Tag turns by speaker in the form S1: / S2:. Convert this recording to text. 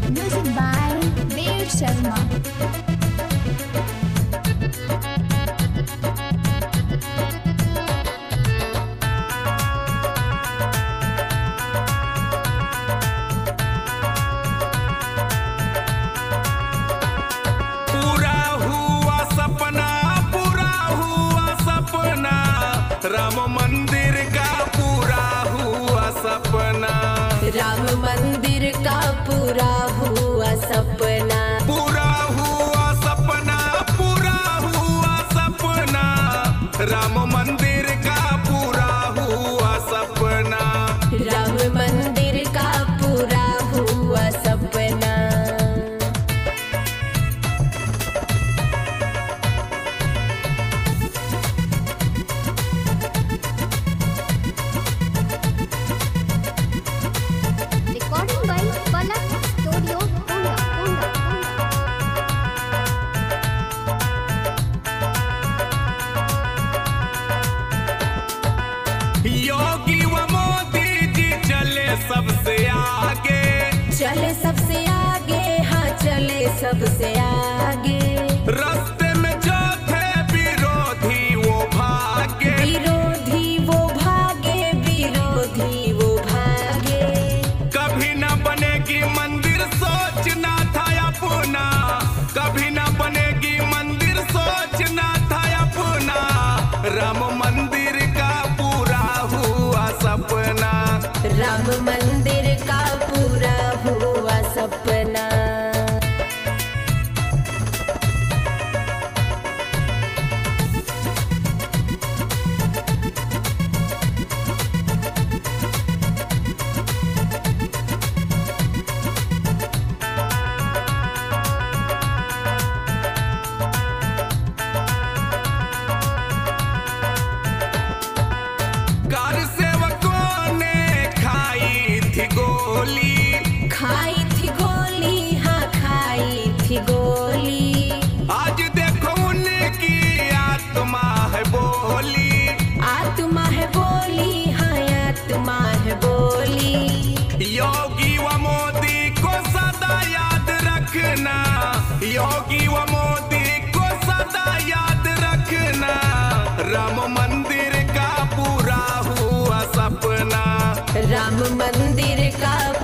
S1: Music by Veer Sharma.
S2: Ram मंदिर का पूरा हुआ सपना,
S3: राम मंदिर का पूरा हुआ सपना,
S2: पूरा हुआ सपना, पूरा हुआ सपना, राम मंदिर का पूरा हुआ सपना,
S3: राम मंदिर का पूरा हुआ सपना।
S1: Recording by Palak Studio, Pune.
S2: Yogi व मोदी जी चले सबसे आगे,
S3: चले सबसे आगे, हाँ चले सबसे आगे।
S2: रास्ते में जो थे विरोधी वो भागे,
S3: विरोधी वो भागे, विरोधी वो भागे।
S2: कभी न बनेगी मंदिर सोचना था अपना, कभी न बनेगी मंदिर सोचना था अपना, राम मंदिर का पूरा हुआ सपना,
S3: राम मंदिर का पूरा हुआ सपना।
S2: कार सेवकों ने खाई थी गोली,
S3: खाई थी गोली, हाँ खाई थी गोली।
S2: आज देखो उनकी आत्मा है बोली,
S3: आत्मा है बोली, हाँ आत्मा है बोली।
S2: योगी व मोदी को सदा याद रखना, योगी व मोदी को सदा याद रखना, राम मंदिर का पूरा हुआ सपना,
S3: राम मंदिर का